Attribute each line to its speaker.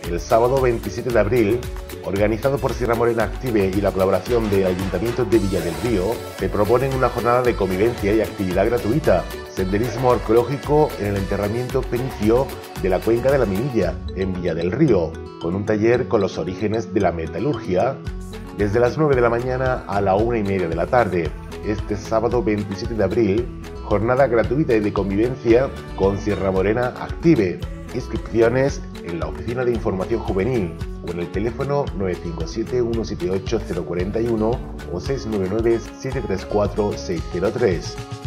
Speaker 1: el sábado 27 de abril, organizado por Sierra Morena Active y la colaboración del Ayuntamiento de Villa del Río, se proponen una jornada de convivencia y actividad gratuita, senderismo arqueológico en el enterramiento fenicio de la cuenca de la Minilla, en Villa del Río, con un taller con los orígenes de la metalurgia, desde las 9 de la mañana a la 1:30 de la tarde, este sábado 27 de abril, jornada gratuita y de convivencia con Sierra Morena Active. Inscripciones en la Oficina de Información Juvenil o en el teléfono 957-178-041 o 699-734-603.